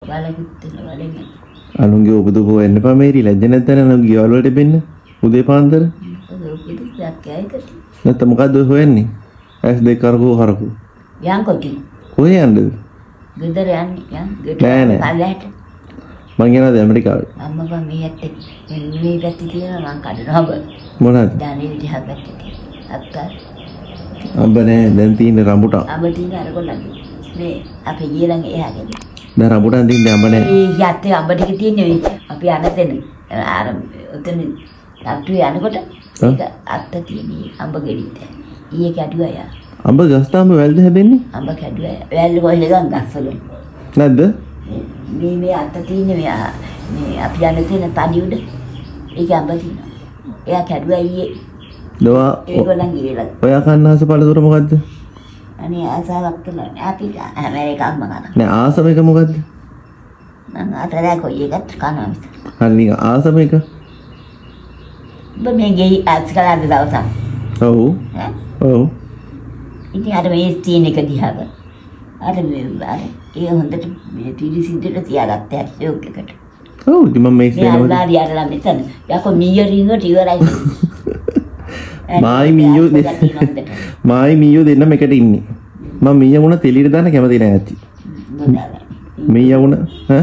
අනුන්ගේ උපදූප වෙන්න එපා මේරි ලැජ්ජ නැත්නම් අනුන්ගේ ගෙවල් වලට බෙන්න උදේ පාන්දර නැත්නම් මොකද්ද හොයන්නේ ඇස් දෙක කරකෝ හරකෝ යන් කොටි කොහේ යන්නද ගෙදර යන්නේ යන් ගෙදර පල්ලයට මං යනවාද ඇමරිකාවට අම්මා මේත් මේ පැත්තේ තියෙන මං කඩනවා බ මොනවද දානේ විදිහ පැත්තේ අක්කා අම්බ නෑ දැන් තියෙන රඹුටා අම්බ තියෙන අර කොල්ලන් මේ අපේ ඊළඟ එහාගේ දැන් රඹුටන් තියෙන්නේ අම්බ නෑ ඒ යත්තේ අම්බ ටික තියෙන්නේ අපි යන තැන අර උතන ඩක්ටර් යනකොට ඒක අත්ත තියෙන්නේ අම්බ ගෙඩිත් ඊයේ කැඩුවා යා අම්බ ගස්තාම වැල්ද හැදෙන්නේ අම්බ කැඩුවා වැල් කොහෙද ගන් ගස්වල නැද්ද මේ අත්ත තියෙන්නේ මේ අපි යන තැන තඩි උඩ ඒක අම්බ තියෙනවා එයා කැඩුවා ඊයේ දවා ඒගොල්ලන් ගිහලා ඔයා කන්නාස පළතුර මොකද්ද අනේ ආසාවක් කියලා අපි හැම එකක්ම කරා නෑ ආසම එක මොකද්ද මම අතරේ කොයි එකත් කනවා හරි නිකන් ආසම එක ඔබ මේ ගේ අත්කලාද දවසක් ඔව් ඔව් ඉතින් අර මේ ස්ටීන් එක දිහා බලන්න අර මේ ඒ හොඳට මේ පිළිසිද්දට තියාගත්තා ෂෝක් එකට ඔව් ඉතින් මම මේ ස්ටීන් එක නාඩි අරලා මෙතන යකෝ මීයරින්ගට ඉවරයි මායි මීයෝ දෙන්නම එකට ඉන්නේ මම මීයා වුණ තෙලියට දාන්න කැමති නෑ ඇති මීයා වුණ ඈ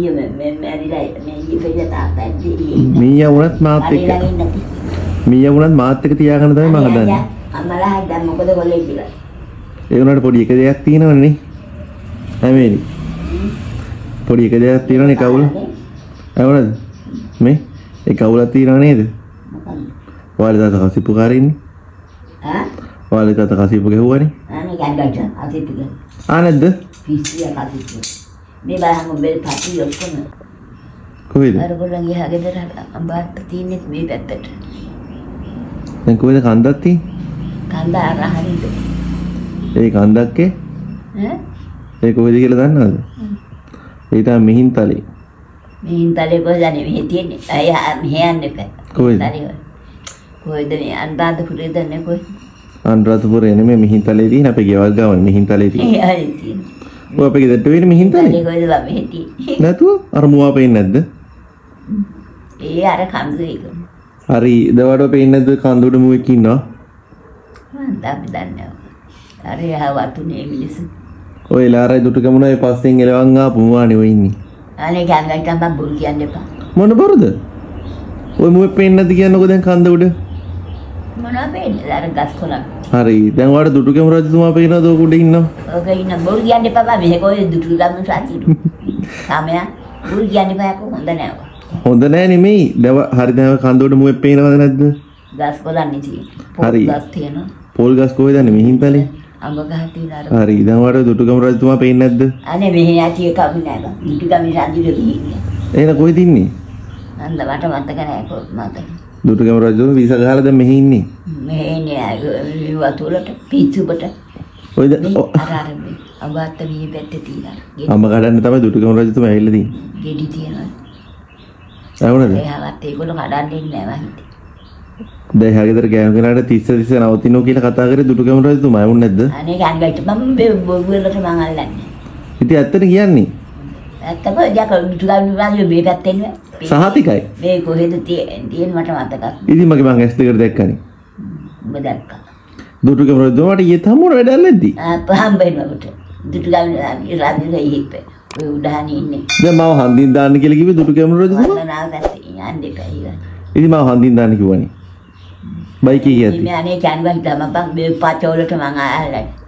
මීයා වුණත් මාත් එක්ක මීයා වුණත් මාත් එක්ක තියාගන්න තමයි මම හදන්නේ අම්මලා දැන් මොකද කොල්ලේ කියලා ඒ උනාට පොඩි එක දෙයක් තියෙනවනේ හැමේනි පොඩි එක දෙයක් තියෙනවනේ කවුල ඇවුනද මේ ඒ කවුලක් තියෙනව නේද ඔයාලා තාත්තා කසිප්පු කාරේ ඉන්නේ ඈ ඔයාලා තාත්තා කසිප්පු ගහුවානේ අනේ ගන්නවා කසිප්පු ගහ නැද්ද පිස්සිය කසිප්පු මේ බලන්න බෙල් පාටි ඔක්කොම කොහෙද අර ගොල්ලන් ගියා ගෙදර අම්බාට තින්නේ මේ පැත්තට දැන් කොහෙද කන්දක් තියෙන්නේ කන්ද අර හරියට ඒ කන්දක්කේ ඈ ඒ කොහෙද කියලා දන්නවද ඒ තමයි මිහින්තලේ මිහින්තලේ කොහෙද මෙහෙ තියෙන්නේ අය මෙහෙ යන්න එපා කොහෙද කොහෙද මේ අනුරාධපුරේ දන්නේ කොහෙද අනුරාධපුරේ නෙමෙයි මිහින්තලේ තියෙන අපේ ගෙවල් ගාවනේ මිහින්තලේ තියෙන ඒ හරි තියෙන්නේ ඔය අපේ ගෙදරට වෙන්නේ මිහින්තලේ කොහෙද මෙහෙ තියෙන්නේ නැතුව අර මුවා පේන්නේ නැද්ද ඒ අර කඳු ඒක හරි දවඩ පේන්නේ නැද්ද කඳුඩ මුවෙක් ඉන්නවා මම දන්නේ අර යා වතුනේ මිනිස්සු ඔය ලාරයි දුටු ගමුණා ඒ පස්සෙන් එලවන් ආපු මුවානේ ඔය ඉන්නේ අනේ ගංගාට මම බුල් කියන්න එපා මොන බරද ඔය මුවෙක් පේන්නේ නැද්ද කියන්නකෝ දැන් කඳ උඩ මොනවා පේන්නේ අර ගස් කොළන් හරි දැන් ඔයාලට දුටු ගමු රජතුමා පේනවද ඔය උඩ ඉන්නවා ඔක ඉන්න බුල් කියන්න එපා බා මෙහෙ කොහෙද දුටු ගමු සාතිරු සාමයා බුල් කියන්න එපා කො හොඳ නෑ හොඳ නෑ නෙමෙයි හරි දැන් කඳ උඩ මුවෙක් පේනවද නැද්ද ගස් කොළන් නේ හරි ගස් තියෙනවා පොල් ගස් කොහෙද යන්නේ මිහින්තලේ අඹ ගහ තියෙන අර හරි දැන් ඔයාලට දුටු ගමු රජතුමා පේන්නේ නැද්ද අනේ මෙහෙ යටි එක අපි නෑ බා දුටු ගමු සාතිරු ගිහින් එහෙනම් කොහෙද ඉන්නේ අන්න මට මතක නෑ කො මතක දුටු ගමු රජතුමා වීසා ගහලා දැන් මෙහි ඉන්නේ මේ නෑ වතුරට පිච්චුබට ඔයද අර අඹත් මේ පැත්තේ තියෙනවා අම්ම කඩන්න තමයි දුටු ගමු රජතුමා ඇවිල්ලා තියෙන්නේ ගෙඩි තියෙනවා ඇහුණද එයාවත් ඒගොල්ලෝ කඩන්නේ නෑ මම දැන් හැගෙදර ගෑනු කෙනාට 30 30 නවතිනෝ කියලා කතා කරේ දුටු ගමු රජතුමා ඇහුන්නේ නැද්ද අනේ ගංගාට මම බොරුවලට මං අල්ලන්නේ ඉතින් ඇත්තට කියන්නේ ඇත්තම යක දුටු ගමු රාජ්‍ය මේ පැත්තේ නේ සහතිකයි මේ කොහෙද තියෙන්නේ මට මතකක් ඉතින් මගේ මං ඇස් දෙකට දැක්කනේ ඔබ දැක්කා දුටු ගමු රජතුමාට ඊයේ තමුණ වැඩක් නැද්දි පහම් බයිනකොට දුටු ගමු රාජ්‍ය ඉහිප්පේ ඔය උඩහානේ ඉන්නේ දැන් මාව හන්දින් දාන්න කියලා කිව්වේ දුටු ගමු රජතුමා වන්දනාව පැත්තේ යන්න එපා ඉතින් මාව හන්දින් දාන්න කිව්වනේ බයිකේ ගියත් මේ අනේ කැන්වස් ගම බං මේ පචෝලට මං අල්ලන්නේ